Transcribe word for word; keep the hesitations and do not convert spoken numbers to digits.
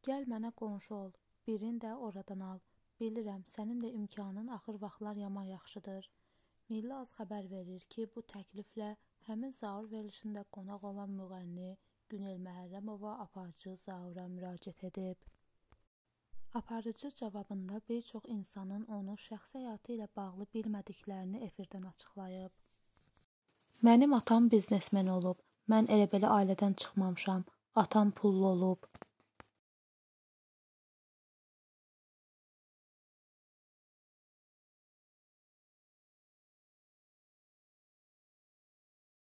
Gəl mənə qonşu ol, birini də oradan al. Bilirəm, sənin də imkanın axır vaxtlar yaman yaxşıdır. Milli Az xəbər verir ki, bu təkliflə həmin Zaur verilişində qonaq olan müğənni Günel Məhərrəmova aparıcı Zaura müraciət edib. Aparıcı cavabında bir çox insanın onu şəxsi həyatı ilə bağlı bilmədiklərini efirdən açıqlayıb. Mənim atam biznesmen olub, mən elə belə ailədən çıxmamışam, atam pullu olub,